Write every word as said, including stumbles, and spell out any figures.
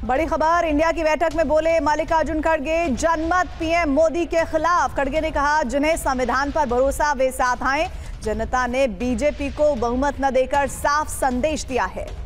बड़ी खबर, इंडिया की बैठक में बोले मल्लिकार्जुन खड़गे, जनमत पीएम मोदी के खिलाफ। खड़गे ने कहा, जिन्हें संविधान पर भरोसा वे साथ आए। जनता ने बीजेपी को बहुमत न देकर साफ संदेश दिया है।